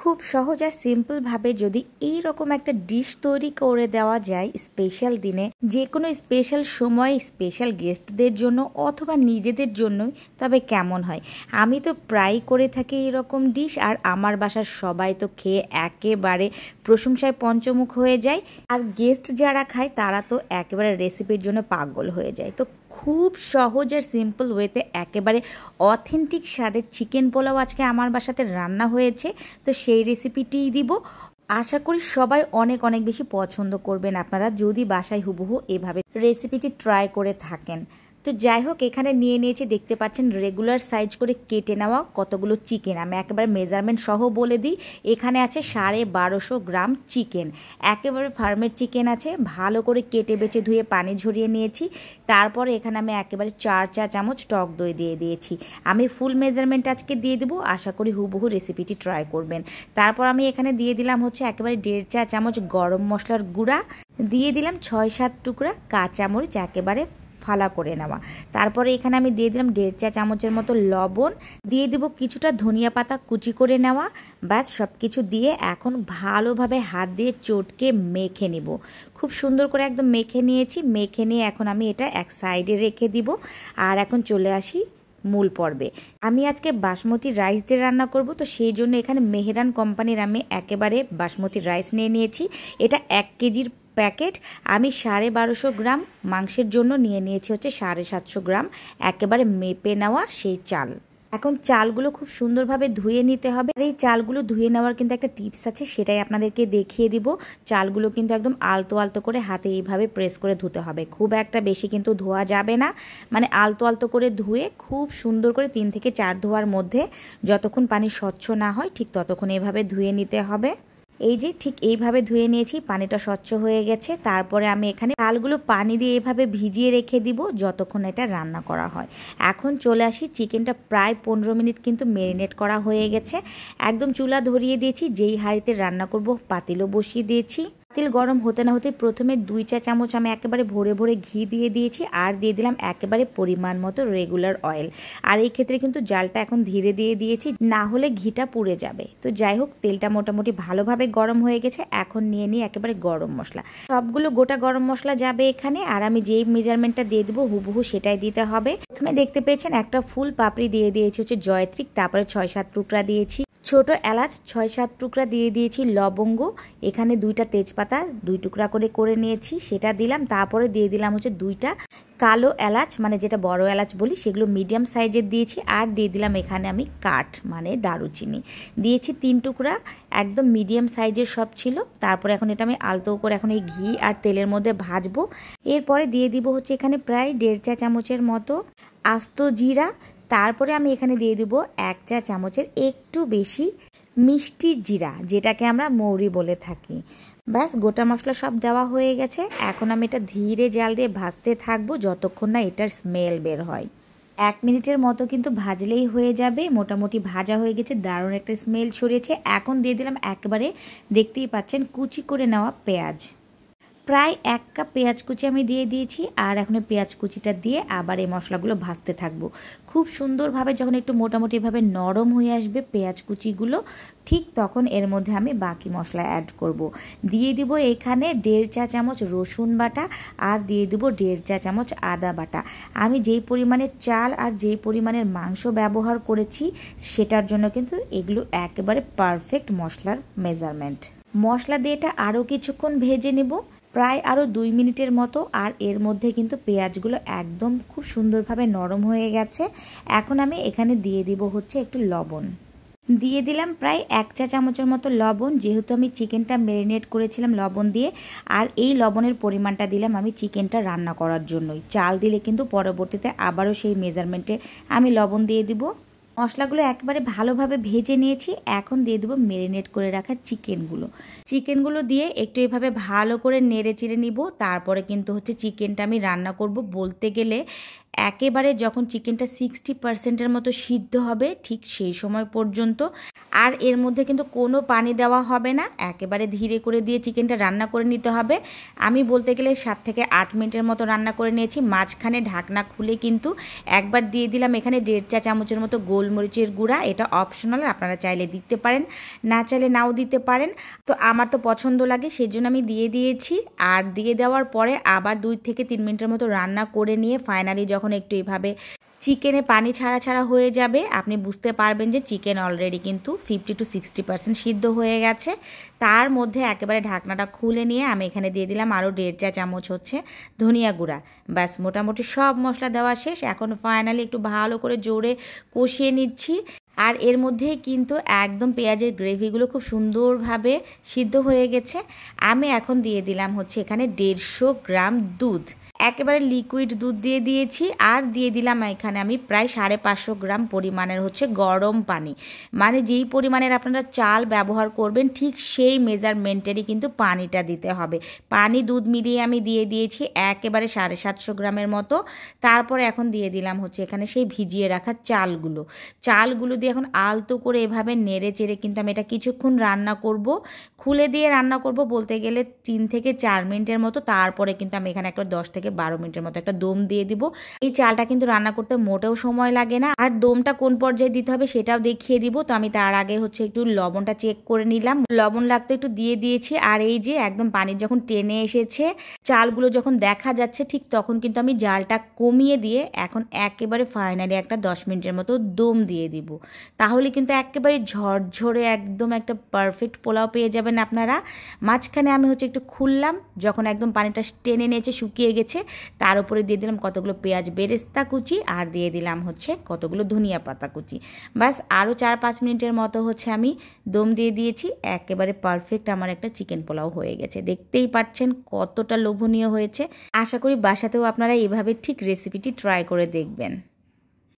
খুব সহজ আর সিম্পল ভাবে যদি এই রকম একটা ডিশ তৈরি করে দেওয়া যায় স্পেশাল দিনে, যে কোনো স্পেশাল সময় স্পেশাল গেস্টদের জন্য অথবা নিজেদের জন্যই, তবে কেমন হয়। আমি তো প্রায় করে থাকি এরকম ডিশ, আর আমার বাসার সবাই তো খেয়ে একেবারে প্রশংসায় পঞ্চমুখ হয়ে যায়, আর গেস্ট যারা খায় তারা তো একেবারে রেসিপির জন্য পাগল হয়ে যায়। তো খুব সহজ আর সিম্পল ওয়েতে একেবারে অথেন্টিক স্বাদের চিকেন পোলাও আজকে আমার বাসাতে রান্না হয়েছে, তো সেই রেসিপিটিই দিব। আশা করি সবাই অনেক অনেক বেশি পছন্দ করবেন আপনারা যদি বাসায় হুবহু এভাবে রেসিপিটি ট্রাই করে থাকেন। তো যাই হোক, এখানে নিয়ে নিয়েছি, দেখতে পাচ্ছেন রেগুলার সাইজ করে কেটে নেওয়া কতগুলো চিকেন। আমি একেবারে মেজারমেন্ট সহ বলে দিই, এখানে আছে 1250 গ্রাম চিকেন, একেবারে ফার্মের চিকেন আছে, ভালো করে কেটে বেছে ধুয়ে পানি ঝরিয়ে নিয়েছি। তারপরে এখানে আমি একেবারে 4 চা চামচ টক দই দিয়ে দিয়েছি। আমি ফুল মেজারমেন্ট আজকে দিয়ে দেবো, আশা করি হুবহু রেসিপিটি ট্রাই করবেন। তারপর আমি এখানে দিয়ে দিলাম হচ্ছে একেবারে 1.5 চা চামচ গরম মশলার গুঁড়া, দিয়ে দিলাম 6-7 টুকরা কাঁচামরিচ একেবারে ফালা করে নেওয়া। তারপরে এখানে আমি দিয়ে দিলাম 1.5 চা চামচের মতো লবণ, দিয়ে দিব কিছুটা ধনিয়া পাতা কুচি করে নেওয়া। ব্যাস সব কিছু দিয়ে এখন ভালোভাবে হাত দিয়ে চটকে মেখে নিব। খুব সুন্দর করে একদম মেখে নিয়েছি। মেখে নিয়ে এখন আমি এটা এক সাইডে রেখে দিব। আর এখন চলে আসি মূল পর্বে। আমি আজকে বাসমতি রাইস দিয়ে রান্না করব, তো সেই জন্য এখানে মেহরান কোম্পানির আমি একেবারে বাসমতি রাইস নিয়ে নিয়েছি। এটা 1 কেজির প্যাকেট। আমি 1250 গ্রাম মাংসের জন্য নিয়ে নিয়েছি হচ্ছে 750 গ্রাম একেবারে মেপে নেওয়া সেই চাল। এখন চালগুলো খুব সুন্দরভাবে ধুয়ে নিতে হবে। আর এই চালগুলো ধুয়ে নেওয়ার কিন্তু একটা টিপস আছে, সেটাই আপনাদেরকে দেখিয়ে দিব। চালগুলো কিন্তু একদম আলতো আলতো করে হাতে এইভাবে প্রেস করে ধুতে হবে, খুব একটা বেশি কিন্তু ধোয়া যাবে না, মানে আলতো আলতো করে ধুয়ে খুব সুন্দর করে 3 থেকে 4 ধোয়ার মধ্যে যতক্ষণ পানি স্বচ্ছ না হয় ঠিক ততক্ষণ এইভাবে ধুয়ে নিতে হবে। এই যে ঠিক এইভাবে ধুয়ে নিয়েছি, পানিটা স্বচ্ছ হয়ে গেছে। তারপরে আমি এখানে চালগুলো পানি দিয়ে এভাবে ভিজিয়ে রেখে দিব যতক্ষণ এটা রান্না করা হয়। এখন চলে আসি, চিকেনটা প্রায় 15 মিনিট কিন্তু ম্যারিনেট করা হয়ে গেছে। একদম চুলা ধরিয়ে দিয়েছি, যেই হাঁড়িতে রান্না করব পাতিলও বসিয়ে দিয়েছি। পাতিল গরম হতে না হতে প্রথমে 2 চা চামচ আমি একেবারে ভরে ভরে ঘি দিয়ে দিয়েছি, আর দিয়ে দিলাম একেবারে পরিমাণ মতো রেগুলার অয়েল। আর এই ক্ষেত্রে কিন্তু জালটা এখন ধীরে দিয়ে দিয়েছি, না হলে ঘিটা পুড়ে যাবে। তো যাই হোক, তেলটা মোটামুটি ভালোভাবে গরম হয়ে গেছে। এখন নিয়ে নিই একেবারে গরম মশলা, সবগুলো গোটা গরম মশলা যাবে এখানে। আর আমি যেই মেজারমেন্টটা দিয়ে দেবো হুবহু সেটাই দিতে হবে। প্রথমে দেখতে পেয়েছেন একটা ফুল পাপড়ি দিয়ে দিয়েছি হচ্ছে জয়ত্রী, তারপরে 6-7 টুকরা দিয়েছি ছোট এলাচ, 6-7 টুকরা দিয়ে দিয়েছি লবঙ্গ, এখানে 2টা তেজপাতা 2 টুকরা করে নিয়েছি সেটা দিলাম। তারপরে দিয়ে দিলাম হচ্ছে 2টা কালো এলাচ, মানে যেটা বড় এলাচ বলি, সেগুলো মিডিয়াম সাইজের দিয়েছি। আর দিয়ে দিলাম এখানে আমি কাঠ মানে দারুচিনি দিয়েছি 3 টুকরা, একদম মিডিয়াম সাইজের সব ছিল। তারপরে এখন এটা আমি আলতো করে এখন এই ঘি আর তেলের মধ্যে ভাজবো। এরপরে দিয়ে দিব হচ্ছে এখানে প্রায় 1.5 চা চামচের মতো আস্ত জিরা। তারপরে আমি এখানে দিয়ে দিব 1 চা চামচের একটু বেশি মিষ্টি জিরা, যেটাকে আমরা মৌরি বলে থাকি। ব্যাস গোটা মশলা সব দেওয়া হয়ে গেছে। এখন আমি এটা ধীরে জাল দিয়ে ভাজতে থাকবো যতক্ষণ না এটার স্মেল বের হয়। 1 মিনিটের মতো কিন্তু ভাজলেই হয়ে যাবে। মোটামুটি ভাজা হয়ে গেছে, দারুণ একটা স্মেল ছড়িয়েছে। এখন দিয়ে দিলাম একেবারে, দেখতেই পাচ্ছেন, কুচি করে নেওয়া পেঁয়াজ। প্রায় 1 কাপ পেঁয়াজ কুচি আমি দিয়ে দিয়েছি। আর এখন পেঁয়াজ কুচিটা দিয়ে আবার এই মশলাগুলো ভাজতে থাকবো খুব সুন্দরভাবে। যখন একটু মোটামুটিভাবে নরম হয়ে আসবে পেঁয়াজ কুচিগুলো, ঠিক তখন এর মধ্যে আমি বাকি মশলা অ্যাড করব। দিয়ে দিব এখানে 1.5 চা চামচ রসুন বাটা, আর দিয়ে দিব 1.5 চা চামচ আদা বাটা। আমি যেই পরিমাণের চাল আর যেই পরিমাণের মাংস ব্যবহার করেছি সেটার জন্য কিন্তু এগুলো একেবারে পারফেক্ট মশলার মেজারমেন্ট। মশলা দিয়ে এটা আরও কিছুক্ষণ ভেজে নেব, প্রায় আরও 2 মিনিটের মতো। আর এর মধ্যে কিন্তু পেঁয়াজগুলো একদম খুব সুন্দরভাবে নরম হয়ে গেছে। এখন আমি এখানে দিয়ে দিব হচ্ছে একটু লবণ, দিয়ে দিলাম প্রায় 1 চা চামচের মতো লবণ, যেহেতু আমি চিকেনটা ম্যারিনেট করেছিলাম লবণ দিয়ে। আর এই লবণের পরিমাণটা দিলাম আমি চিকেনটা রান্না করার জন্যই, চাল দিলে কিন্তু পরবর্তীতে আবারও সেই মেজারমেন্টে আমি লবণ দিয়ে দিব। মশলাগুলো একেবারে ভালোভাবে ভেজে নিয়েছি। এখন দিয়ে দেবো ম্যারিনেট করে রাখা চিকেনগুলো দিয়ে একটু এভাবে ভালো করে নেড়ে চেড়ে নিব। তারপরে কিন্তু হচ্ছে চিকেনটা আমি রান্না করব বলতে গেলে একেবারে যখন চিকেনটা 60%-এর মতো সিদ্ধ হবে ঠিক সেই সময় পর্যন্ত। আর এর মধ্যে কিন্তু কোনো পানি দেওয়া হবে না, একেবারে ধীরে করে দিয়ে চিকেনটা রান্না করে নিতে হবে। আমি বলতে গেলে 7 থেকে 8 মিনিটের মতো রান্না করে নিয়েছি। মাঝখানে ঢাকনা খুলে কিন্তু একবার দিয়ে দিলাম এখানে 1.5 চা চামচের মতো গোলমরিচের গুঁড়া। এটা অপশনাল, আপনারা চাইলে দিতে পারেন, না চাইলে নাও দিতে পারেন। তো আমার তো পছন্দ লাগে সেই জন্য আমি দিয়ে দিয়েছি। আর দিয়ে দেওয়ার পরে আবার 2 থেকে 3 মিনিটের মতো রান্না করে নিয়ে ফাইনালি যখন একটু এভাবে চিকেনে পানি ছাড়া ছাড়া হয়ে যাবে, আপনি বুঝতে পারবেন যে চিকেন অলরেডি কিন্তু 50 to 60% সিদ্ধ হয়ে গেছে। তার মধ্যে একেবারে ঢাকনাটা খুলে নিয়ে আমি এখানে দিয়ে দিলাম আরও 1.5 চা চামচ হচ্ছে ধনিয়া গুঁড়া। ব্যাস মোটামুটি সব মশলা দেওয়া শেষ। এখন ফাইনালি একটু ভালো করে জোরে কষিয়ে নিচ্ছি। আর এর মধ্যেই কিন্তু একদম পেঁয়াজের গ্রেভিগুলো খুব সুন্দরভাবে সিদ্ধ হয়ে গেছে। আমি এখন দিয়ে দিলাম হচ্ছে এখানে 150 গ্রাম দুধ, একেবারে লিকুইড দুধ দিয়ে দিয়েছি। আর দিয়ে দিলাম এখানে আমি প্রায় 550 গ্রাম পরিমাণের হচ্ছে গরম পানি। মানে যেই পরিমাণের আপনারা চাল ব্যবহার করবেন ঠিক সেই মেজারমেন্টেরই কিন্তু পানিটা দিতে হবে। পানি দুধ মিলিয়ে আমি দিয়ে দিয়েছি একেবারে 750 গ্রামের মতো। তারপরে এখন দিয়ে দিলাম হচ্ছে এখানে সেই ভিজিয়ে রাখা চালগুলো দিয়ে এখন আলতো করে এভাবে নেড়ে চেড়ে কিন্তু আমি এটা কিছুক্ষণ রান্না করব। খুলে দিয়ে রান্না করব বলতে গেলে 3 থেকে 4 মিনিটের মতো। তারপরে কিন্তু আমি এখানে একটা 10 থেকে 12 মিনিটের মতো একটা দম দিয়ে দিব। এই চালটা কিন্তু রান্না করতে মোটেও সময় লাগে না। আর দমটা কোন পর্যায়ে দিতে হবে সেটাও দেখিয়ে দিব। তো আমি তার আগে হচ্ছে একটু লবণটা চেক করে নিলাম, লবণ লাগতো একটু দিয়ে দিয়েছি। আর এই যে একদম পানি যখন টেনে এসেছে, চালগুলো যখন দেখা যাচ্ছে ঠিক তখন কিন্তু আমি জালটা কমিয়ে দিয়ে এখন একেবারে ফাইনালি একটা 10 মিনিটের মতো দম দিয়ে দিব। তাহলে কিন্তু একেবারে ঝরঝরে একদম একটা পারফেক্ট পোলাও পেয়ে যাবেন আপনারা। মাঝখানে আমি হচ্ছে একটু খুললাম, যখন একদম পানিটা টেনে নিয়েছে শুকিয়ে গেছে, তার উপরে দিয়ে দিলাম কতগুলো পেঁয়াজ বেরেস্তা কুচি আর দিয়ে দিলাম হচ্ছে কতগুলো ধনিয়া পাতা কুচি। বাস আরও 4-5 মিনিটের মতো হচ্ছে আমি দম দিয়ে দিয়েছি। একেবারে পারফেক্ট আমার একটা চিকেন পোলাও হয়ে গেছে। দেখতেই পাচ্ছেন কতটা লোভনীয় হয়েছে। আশা করি বাসাতেও আপনারা এভাবে ঠিক রেসিপিটি ট্রাই করে দেখবেন।